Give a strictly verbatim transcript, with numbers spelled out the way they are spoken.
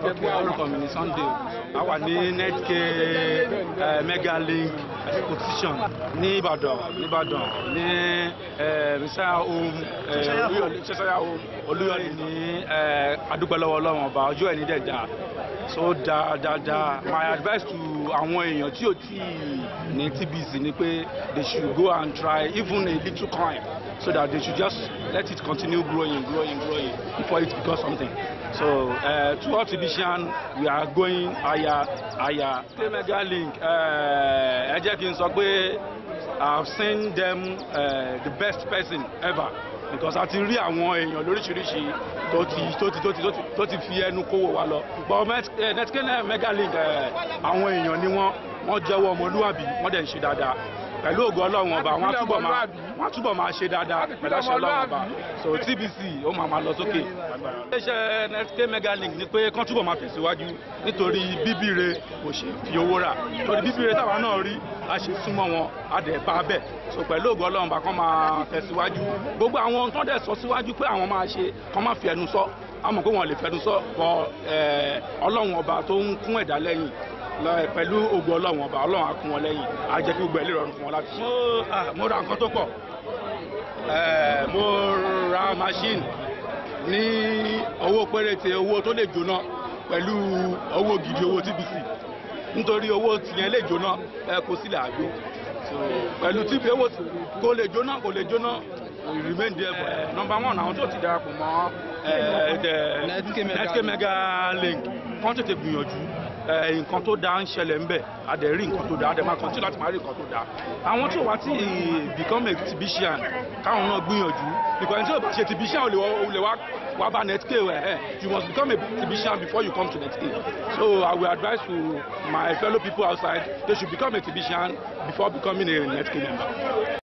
Okay, orúkọ mi ni Sunday. A wà ní Netkay Mega-link exposition ní Ibadan, ní Ibadan, ní Messiah home, Messiah home, Olúyọ̀lé ní adúpẹ́ lọ́wọ́ Ọlọ́run ọba ọjọ́ ẹni dẹ̀ dáa. So da da da my advice to àwọn èèyàn tí ò tí ní T B C ni pé they should go and try even a little coin so that they should just let it continue growing growing growing before it becomes something. So uh, to all Tibishan, we are going higher higher. Netkay Mega-link ẹ jẹ́ kí n sọ pé I've seen them uh, the best person ever because a ti rí àwọn èèyàn lóríṣiríṣi tó ti tó ti tó ti tó ti fi ẹnu kówó wa lọ but Netkay Mega-link àwọn èèyàn ni wọ́n wọ́n jẹ́wọ́ ọmọlúwàbí wọ́n dẹ̀ ń ṣe dáadáa pẹ̀lú ògo Ọlọ́run ọba wọ́n túbọ̀ máa wọ́n túbọ̀ máa ṣe dáadáa pẹ̀lú àṣẹ Ọlọ́run ọba so T B C ó máa máa lọ sókè. iléeṣẹ́ Netkay Mega-link ni pé kán túbọ̀ máa tẹ̀síwájú nítorí bíbíire kò ṣe fi owó rà torí bíbíire táwa náà rí a ṣe súnmọ́ wọn a dẹ̀ bá bẹ̀ so pẹ̀lú ògo Ọlọ́run ọba kán máa tẹ̀síwájú gbogbo àwọn tó dẹ̀ sọ síwájú pé àwọn máa ṣe kán máa fi ẹnu sọ àmọ́ pé wọ́n lè fẹnu sọ bọ Ọlọ́run ọba tó ń kún ẹ̀dá lẹ́yìn pẹ̀lú ògo Ọlọ́run ọba Ọlọ́run á kún wọn lẹ́yìn á jẹ́ kí gbogbo ẹ̀ lè rọrùn fún wọn láti ṣe. mo ra nǹkan tó pọ̀ mo ra machine ní owó péréte owó tó lè jóná pẹ̀lú owó gidi owó T B C nítorí owó tìyẹn lè jóná kó sílẹ̀ àjò pẹ̀lú tí bí owó kò lè jóná kò lè jóná remain there for number one àwọn tó ti darapọ̀ mọ́ Netkay Mega-link kán tètè gbìyànjú nǹkan tó dáa ń ṣẹlẹ̀ ńbẹ̀ a dẹ̀ rí nǹkan tó dáa a dẹ̀ máa continue láti máa rí nǹkan tó dáa àwọn tó wá tí become a Tibishan káwọn náà gbìyànjú because ẹni tí ó bá ṣe Tibishan ò lè wá bá Netkay ẹ̀ you must become a Tibishan before you come to Netkay so I will advise to my fellow people outside they should become a Tibishan before becoming a Netkay member.